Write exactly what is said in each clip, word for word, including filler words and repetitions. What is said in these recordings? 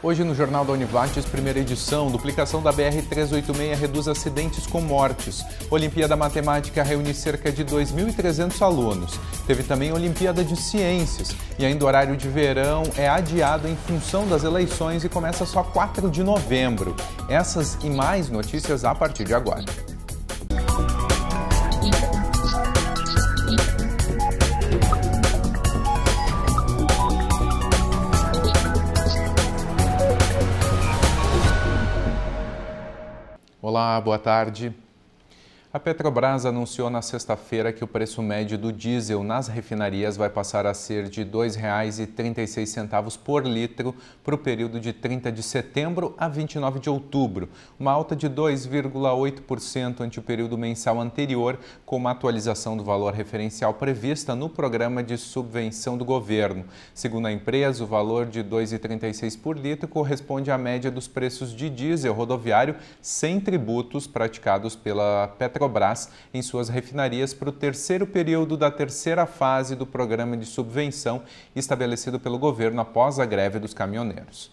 Hoje no Jornal da Univates, primeira edição, duplicação da B R trezentos e oitenta e seis reduz acidentes com mortes. Olimpíada Matemática reúne cerca de dois mil e trezentos alunos. Teve também Olimpíada de Ciências. E ainda o horário de verão é adiado em função das eleições e começa só quatro de novembro. Essas e mais notícias a partir de agora. Olá, boa tarde. A Petrobras anunciou na sexta-feira que o preço médio do diesel nas refinarias vai passar a ser de dois reais e trinta e seis centavos por litro para o período de trinta de setembro a vinte e nove de outubro, uma alta de dois vírgula oito por cento ante o período mensal anterior, com uma atualização do valor referencial prevista no programa de subvenção do governo. Segundo a empresa, o valor de dois reais e trinta e seis centavos por litro corresponde à média dos preços de diesel rodoviário sem tributos praticados pela Petrobras em suas refinarias para o terceiro período da terceira fase do programa de subvenção estabelecido pelo governo após a greve dos caminhoneiros.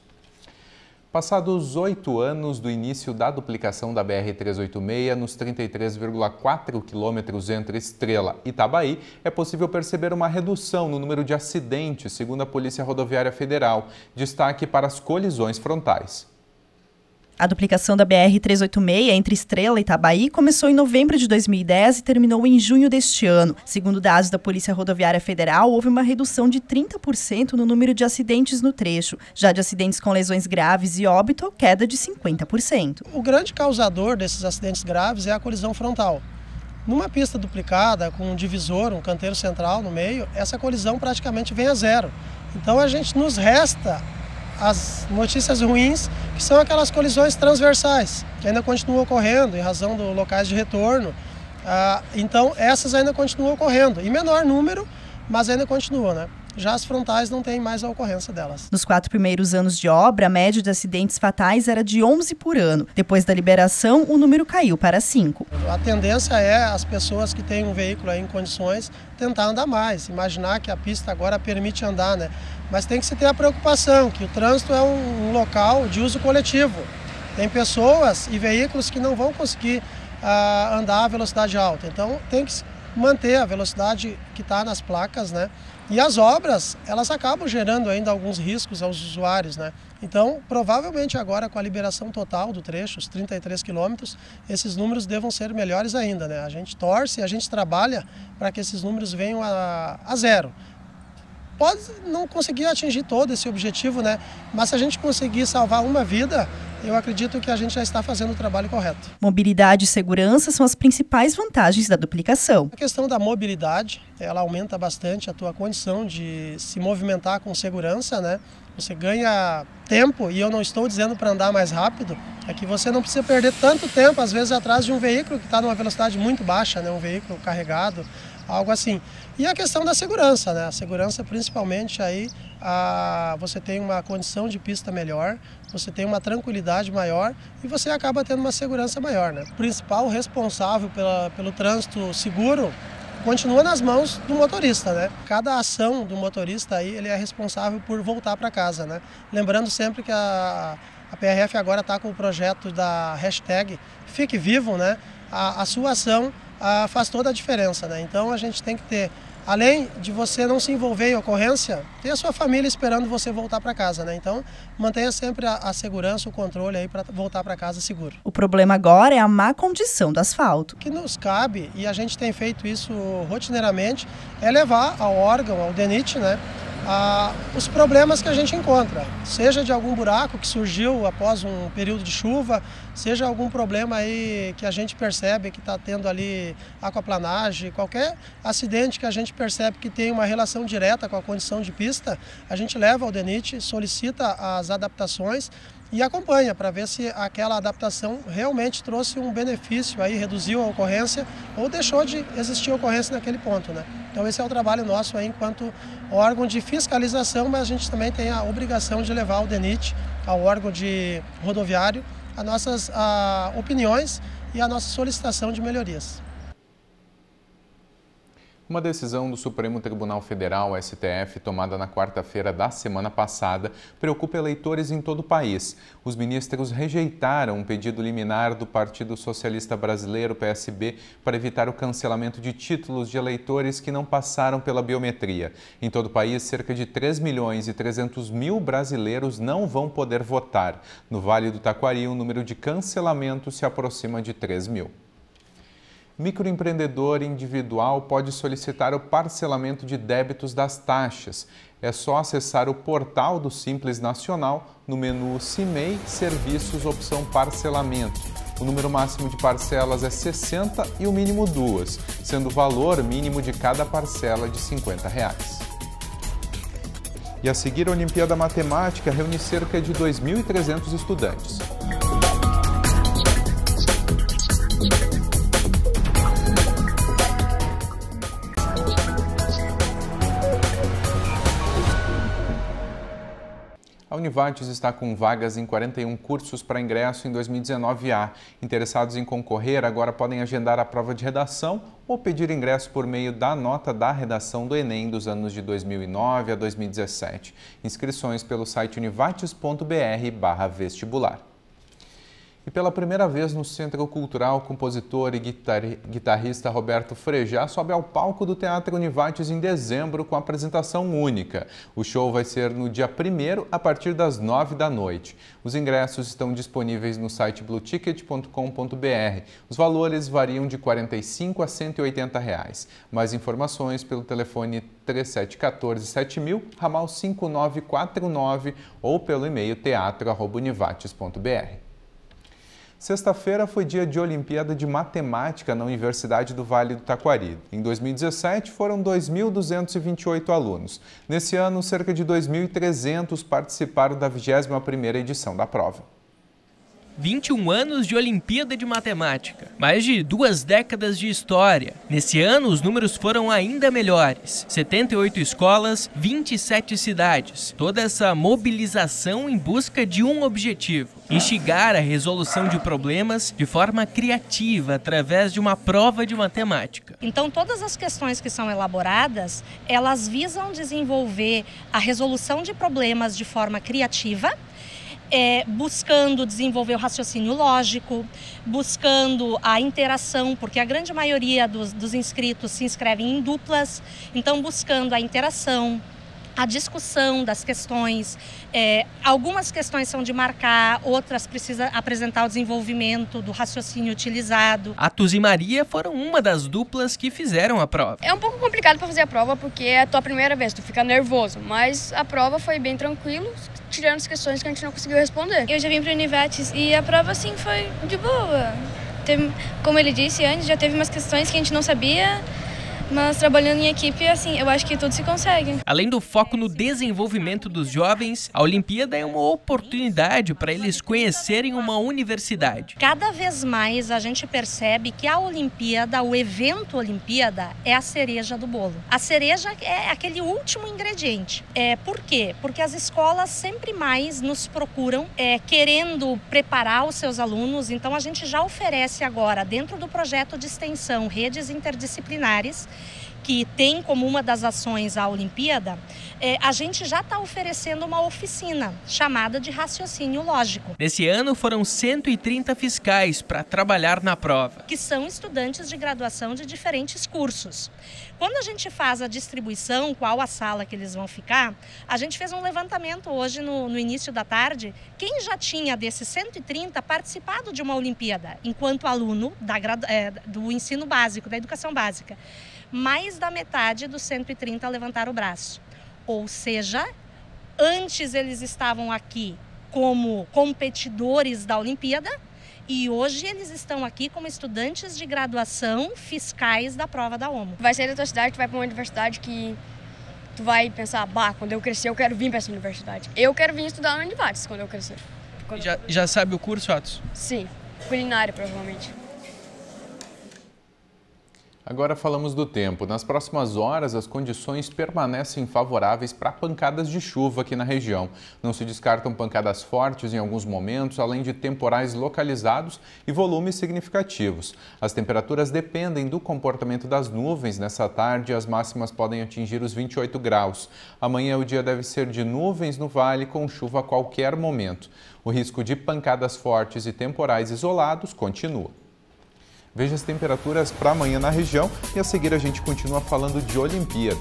Passados oito anos do início da duplicação da B R trezentos e oitenta e seis, nos trinta e três vírgula quatro quilômetros entre Estrela e Itabaí, é possível perceber uma redução no número de acidentes, segundo a Polícia Rodoviária Federal. Destaque para as colisões frontais. A duplicação da B R trezentos e oitenta e seis entre Estrela e Itabaí começou em novembro de dois mil e dez e terminou em junho deste ano. Segundo dados da Polícia Rodoviária Federal, houve uma redução de trinta por cento no número de acidentes no trecho. Já de acidentes com lesões graves e óbito, queda de cinquenta por cento. O grande causador desses acidentes graves é a colisão frontal. Numa pista duplicada, com um divisor, um canteiro central no meio, essa colisão praticamente vem a zero. Então a gente nos resta as notícias ruins, que são aquelas colisões transversais, que ainda continuam ocorrendo em razão dos locais de retorno. Ah, então, essas ainda continuam ocorrendo, em menor número, mas ainda continuam, né? Já as frontais não tem mais a ocorrência delas. Nos quatro primeiros anos de obra, a média de acidentes fatais era de onze por ano. Depois da liberação, o número caiu para cinco. A tendência é as pessoas que têm um veículo aí em condições tentar andar mais, imaginar que a pista agora permite andar, né? Mas tem que se ter a preocupação que o trânsito é um, um local de uso coletivo. Tem pessoas e veículos que não vão conseguir ah, andar a velocidade alta. Então tem que manter a velocidade que está nas placas, né? E as obras, elas acabam gerando ainda alguns riscos aos usuários, né? Então, provavelmente agora com a liberação total do trecho, os trinta e três quilômetros, esses números devam ser melhores ainda, né? A gente torce e a gente trabalha para que esses números venham a, a zero. Pode não conseguir atingir todo esse objetivo, né? Mas se a gente conseguir salvar uma vida, eu acredito que a gente já está fazendo o trabalho correto. Mobilidade e segurança são as principais vantagens da duplicação. A questão da mobilidade, ela aumenta bastante a tua condição de se movimentar com segurança, né? Você ganha tempo, e eu não estou dizendo para andar mais rápido, é que você não precisa perder tanto tempo, às vezes, atrás de um veículo que está numa velocidade muito baixa, né? Um veículo carregado, algo assim. E a questão da segurança, né? A segurança principalmente aí, a, você tem uma condição de pista melhor, você tem uma tranquilidade maior e você acaba tendo uma segurança maior, né? O principal responsável pela, pelo trânsito seguro continua nas mãos do motorista, né? Cada ação do motorista aí, ele é responsável por voltar para casa, né? Lembrando sempre que a, a P R F agora está com o projeto da hashtag Fique Vivo, né? A, a sua ação a, faz toda a diferença, né? Então a gente tem que ter, além de você não se envolver em ocorrência, ter a sua família esperando você voltar para casa, né? Então mantenha sempre a, a segurança, o controle aí para voltar para casa seguro. O problema agora é a má condição do asfalto. O que nos cabe, e a gente tem feito isso rotineiramente, é levar ao órgão, ao D E N I T, né? Ah, os problemas que a gente encontra, seja de algum buraco que surgiu após um período de chuva, seja algum problema aí que a gente percebe que está tendo ali aquaplanagem, qualquer acidente que a gente percebe que tem uma relação direta com a condição de pista, a gente leva ao D E N I T, solicita as adaptações e acompanha para ver se aquela adaptação realmente trouxe um benefício, aí reduziu a ocorrência ou deixou de existir ocorrência naquele ponto, né? Então esse é o trabalho nosso aí enquanto órgão de fiscalização, mas a gente também tem a obrigação de levar ao D E N I T, ao órgão de rodoviário, as nossas a, opiniões e a nossa solicitação de melhorias. Uma decisão do Supremo Tribunal Federal, S T F, tomada na quarta-feira da semana passada, preocupa eleitores em todo o país. Os ministros rejeitaram um pedido liminar do Partido Socialista Brasileiro, P S B, para evitar o cancelamento de títulos de eleitores que não passaram pela biometria. Em todo o país, cerca de três milhões e trezentos mil brasileiros não vão poder votar. No Vale do Taquari, o número de cancelamentos se aproxima de três mil. Microempreendedor individual pode solicitar o parcelamento de débitos das taxas. É só acessar o portal do Simples Nacional no menu C I M E I Serviços, opção Parcelamento. O número máximo de parcelas é sessenta e o mínimo duas, sendo o valor mínimo de cada parcela de cinquenta reais. E a seguir, a Olimpíada Matemática reúne cerca de dois mil e trezentos estudantes. A Univates está com vagas em quarenta e um cursos para ingresso em dois mil e dezenove A. Interessados em concorrer agora podem agendar a prova de redação ou pedir ingresso por meio da nota da redação do Enem dos anos de dois mil e nove a dois mil e dezessete. Inscrições pelo site univates ponto br barra vestibular. E pela primeira vez no Centro Cultural, o compositor e guitarrista Roberto Frejá sobe ao palco do Teatro Univates em dezembro com apresentação única. O show vai ser no dia primeiro, a partir das nove da noite. Os ingressos estão disponíveis no site blue ticket ponto com ponto br. Os valores variam de quarenta e cinco a cento e oitenta reais. Mais informações pelo telefone três sete um quatro sete mil, ramal cinco nove quatro nove ou pelo e-mail teatro arroba univates ponto br. Sexta-feira foi dia de Olimpíada de Matemática na Universidade do Vale do Taquari. Em dois mil e dezessete, foram dois mil duzentos e vinte e oito alunos. Nesse ano, cerca de dois mil e trezentos participaram da vigésima primeira edição da prova. vinte e um anos de Olimpíada de Matemática, mais de duas décadas de história. Nesse ano, os números foram ainda melhores. setenta e oito escolas, vinte e sete cidades. Toda essa mobilização em busca de um objetivo: instigar a resolução de problemas de forma criativa através de uma prova de matemática. Então, todas as questões que são elaboradas, elas visam desenvolver a resolução de problemas de forma criativa, É, buscando desenvolver o raciocínio lógico, buscando a interação, porque a grande maioria dos, dos inscritos se inscrevem em duplas, então buscando a interação, a discussão das questões. É, algumas questões são de marcar, outras precisa apresentar o desenvolvimento do raciocínio utilizado. Atos e Maria foram uma das duplas que fizeram a prova. É um pouco complicado para fazer a prova porque é a tua primeira vez, tu fica nervoso, mas a prova foi bem tranquilo, tirando as questões que a gente não conseguiu responder. Eu já vim para o Univates e a prova, assim, foi de boa. Teve, como ele disse antes, já teve umas questões que a gente não sabia, mas trabalhando em equipe, assim, eu acho que tudo se consegue. Além do foco no desenvolvimento dos jovens, a Olimpíada é uma oportunidade para eles conhecerem uma universidade. Cada vez mais a gente percebe que a Olimpíada, o evento Olimpíada, é a cereja do bolo. A cereja é aquele último ingrediente. É, por quê? Porque as escolas sempre mais nos procuram é, querendo preparar os seus alunos. Então a gente já oferece agora, dentro do projeto de extensão Redes Interdisciplinares, que tem como uma das ações a Olimpíada, é, a gente já está oferecendo uma oficina chamada de raciocínio lógico. Nesse ano foram cento e trinta fiscais para trabalhar na prova, que são estudantes de graduação de diferentes cursos. Quando a gente faz a distribuição, qual a sala que eles vão ficar, a gente fez um levantamento hoje no, no início da tarde. Quem já tinha desses cento e trinta participado de uma Olimpíada enquanto aluno da, é, do ensino básico, da educação básica? Mais da metade dos cento e trinta levantaram o braço. Ou seja, antes eles estavam aqui como competidores da Olimpíada e hoje eles estão aqui como estudantes de graduação fiscais da prova da OMO. Vai sair da tua cidade, tu vai para uma universidade que tu vai pensar, bah, quando eu crescer eu quero vir para essa universidade. Eu quero vir estudar na Univates quando eu crescer. Quando... Já, já sabe o curso, Atos? Sim, culinária provavelmente. Agora falamos do tempo. Nas próximas horas, as condições permanecem favoráveis para pancadas de chuva aqui na região. Não se descartam pancadas fortes em alguns momentos, além de temporais localizados e volumes significativos. As temperaturas dependem do comportamento das nuvens. Nessa tarde, as máximas podem atingir os vinte e oito graus. Amanhã o dia deve ser de nuvens no vale, com chuva a qualquer momento. O risco de pancadas fortes e temporais isolados continua. Veja as temperaturas para amanhã na região e a seguir a gente continua falando de Olimpíada.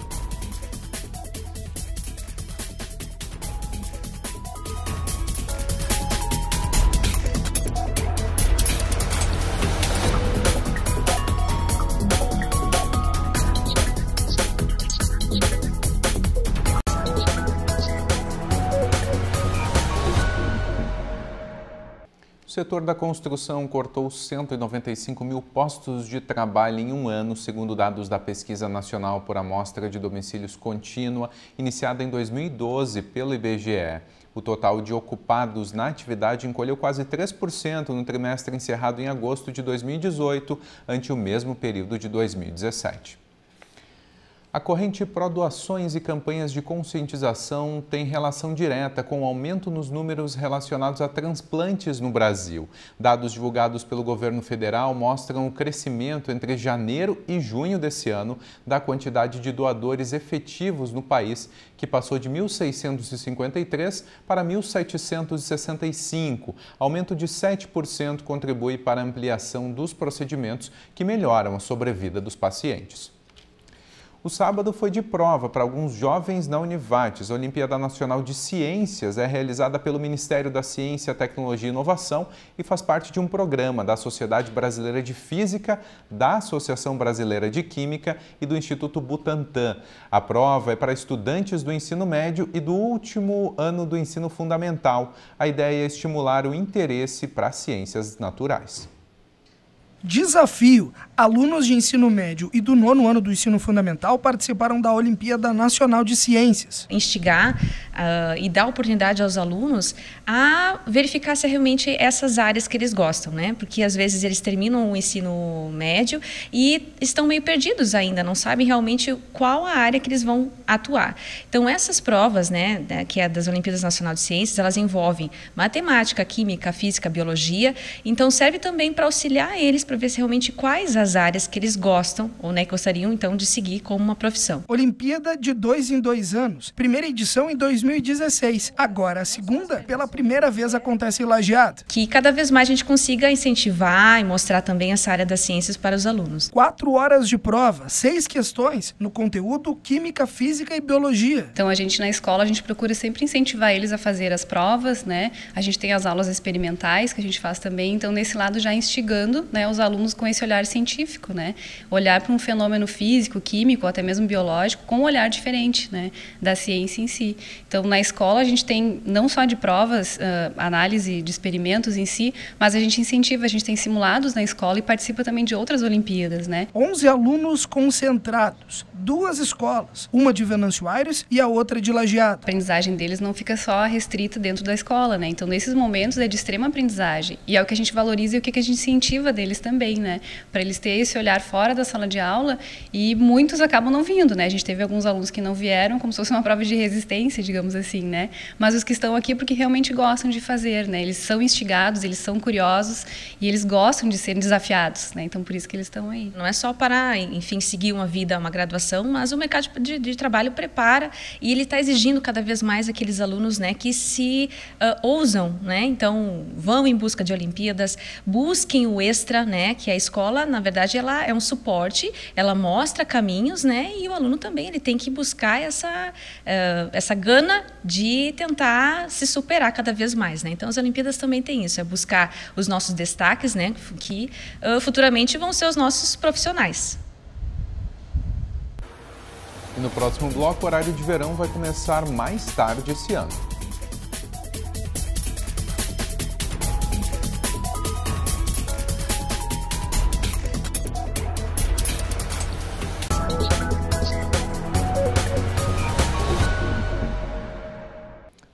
O setor da construção cortou cento e noventa e cinco mil postos de trabalho em um ano, segundo dados da Pesquisa Nacional por Amostra de Domicílios Contínua, iniciada em dois mil e doze pelo I B G E. O total de ocupados na atividade encolheu quase três por cento no trimestre encerrado em agosto de dois mil e dezoito, ante o mesmo período de dois mil e dezessete. A corrente pró-doações e campanhas de conscientização tem relação direta com o aumento nos números relacionados a transplantes no Brasil. Dados divulgados pelo governo federal mostram o crescimento entre janeiro e junho desse ano da quantidade de doadores efetivos no país, que passou de mil seiscentos e cinquenta e três para mil setecentos e sessenta e cinco. Aumento de sete por cento contribui para a ampliação dos procedimentos que melhoram a sobrevida dos pacientes. O sábado foi de prova para alguns jovens na Univates. A Olimpíada Nacional de Ciências é realizada pelo Ministério da Ciência, Tecnologia e Inovação e faz parte de um programa da Sociedade Brasileira de Física, da Associação Brasileira de Química e do Instituto Butantan. A prova é para estudantes do ensino médio e do último ano do ensino fundamental. A ideia é estimular o interesse para ciências naturais. Desafio! Alunos de ensino médio e do nono ano do ensino fundamental participaram da Olimpíada Nacional de Ciências. Instigar uh, e dar oportunidade aos alunos a verificar se é realmente essas áreas que eles gostam, né? Porque às vezes eles terminam o ensino médio e estão meio perdidos ainda, não sabem realmente qual a área que eles vão atuar. Então essas provas, né, que é das Olimpíadas Nacional de Ciências, elas envolvem matemática, química, física, biologia, então serve também para auxiliar eles para ver se realmente quais as áreas que eles gostam ou né, gostariam então de seguir como uma profissão. Olimpíada de dois em dois anos. Primeira edição em dois mil e dezesseis. Agora a segunda, pela primeira vez, acontece em Lajeado. Que cada vez mais a gente consiga incentivar e mostrar também essa área das ciências para os alunos. Quatro horas de prova, seis questões no conteúdo química, física e biologia. Então a gente na escola a gente procura sempre incentivar eles a fazer as provas, né? A gente tem as aulas experimentais que a gente faz também. Então nesse lado já instigando, né, os alunos com esse olhar científico, né? Olhar para um fenômeno físico, químico, ou até mesmo biológico, com um olhar diferente, né, da ciência em si. Então, na escola, a gente tem não só de provas, uh, análise de experimentos em si, mas a gente incentiva, a gente tem simulados na escola e participa também de outras Olimpíadas, né? onze alunos concentrados, duas escolas, uma de Venâncio Aires e a outra de Lajeado. A aprendizagem deles não fica só restrita dentro da escola, né? Então, nesses momentos é de extrema aprendizagem e é o que a gente valoriza e o que a gente incentiva deles também, né? Para eles terem esse olhar fora da sala de aula e muitos acabam não vindo, né? A gente teve alguns alunos que não vieram como se fosse uma prova de resistência, digamos assim, né? Mas os que estão aqui porque realmente gostam de fazer, né? Eles são instigados, eles são curiosos e eles gostam de serem desafiados, né? Então por isso que eles estão aí. Não é só para, enfim, seguir uma vida, uma graduação, mas o mercado de, de trabalho prepara e ele está exigindo cada vez mais aqueles alunos, né, que se uh, ousam, né? Então vão em busca de Olimpíadas, busquem o extra, né? Que a escola, na verdade, ela é um suporte, ela mostra caminhos, né? E o aluno também ele tem que buscar essa, uh, essa gana de tentar se superar cada vez mais, né? Então, as Olimpíadas também tem isso, é buscar os nossos destaques, né? Que uh, futuramente vão ser os nossos profissionais. E no próximo bloco, o horário de verão vai começar mais tarde esse ano.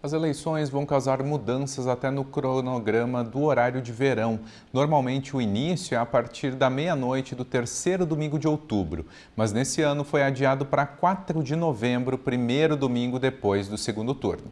As eleições vão causar mudanças até no cronograma do horário de verão. Normalmente o início é a partir da meia-noite do terceiro domingo de outubro, mas nesse ano foi adiado para quatro de novembro, primeiro domingo depois do segundo turno.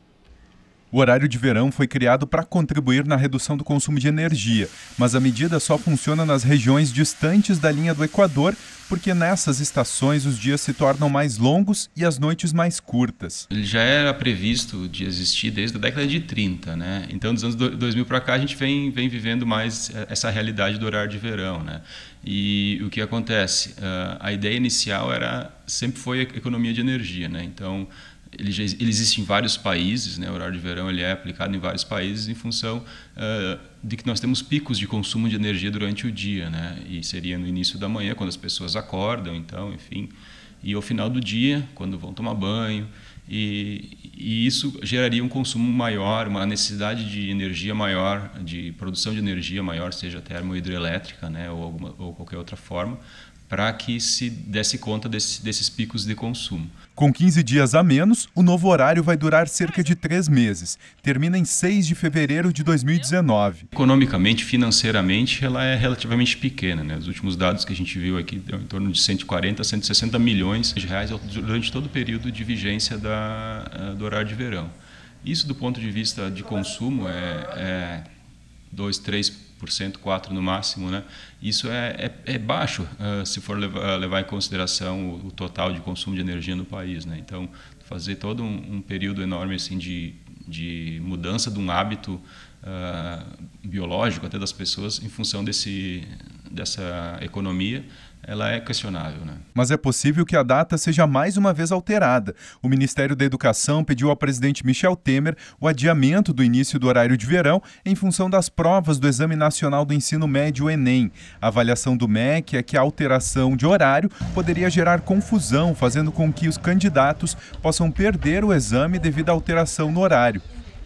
O horário de verão foi criado para contribuir na redução do consumo de energia, mas a medida só funciona nas regiões distantes da linha do Equador, porque nessas estações os dias se tornam mais longos e as noites mais curtas. Ele já era previsto de existir desde a década de trinta, né? Então, dos anos dois mil para cá, a gente vem, vem vivendo mais essa realidade do horário de verão, né? E o que acontece? A ideia inicial era, sempre foi a economia de energia, né? Então, Ele, já, ele existe em vários países, né? O horário de verão ele é aplicado em vários países em função uh, de que nós temos picos de consumo de energia durante o dia, né? E seria no início da manhã, quando as pessoas acordam, então, enfim, e ao final do dia, quando vão tomar banho, e, e isso geraria um consumo maior, uma necessidade de energia maior, de produção de energia maior, seja termohidrelétrica, né? Ou, alguma, ou qualquer outra forma, para que se desse conta desse, desses picos de consumo. Com quinze dias a menos, o novo horário vai durar cerca de três meses. Termina em seis de fevereiro de dois mil e dezenove. Economicamente, financeiramente, ela é relativamente pequena, né? Os últimos dados que a gente viu aqui deu em torno de cento e quarenta a cento e sessenta milhões de reais durante todo o período de vigência da, do horário de verão. Isso, do ponto de vista de consumo, é, é dois, três por cento, quatro por cento no máximo, né? Isso é, é, é baixo uh, se for levar, levar em consideração o, o total de consumo de energia no país, né? Então, fazer todo um, um período enorme assim, de, de mudança de um hábito uh, biológico até das pessoas em função desse, dessa economia, ela é questionável, né? Mas é possível que a data seja mais uma vez alterada. O Ministério da Educação pediu ao presidente Michel Temer o adiamento do início do horário de verão em função das provas do Exame Nacional do Ensino Médio, Enem. A avaliação do M E C é que a alteração de horário poderia gerar confusão, fazendo com que os candidatos possam perder o exame devido à alteração no horário.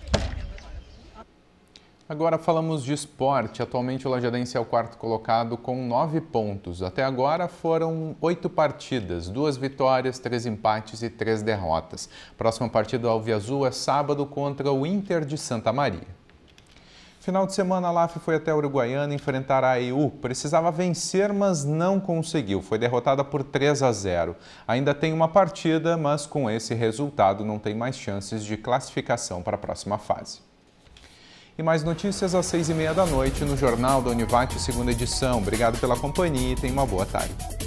Agora falamos de esporte. Atualmente o Lajadense é o quarto colocado com nove pontos. Até agora foram oito partidas, duas vitórias, três empates e três derrotas. Próxima partida do Alviazul é sábado contra o Inter de Santa Maria. Final de semana, a L A F foi até a Uruguaiana enfrentar a E U. Precisava vencer, mas não conseguiu. Foi derrotada por três a zero. Ainda tem uma partida, mas com esse resultado não tem mais chances de classificação para a próxima fase. E mais notícias às seis e meia da noite no Jornal da Univac, segunda edição. Obrigado pela companhia e tenha uma boa tarde.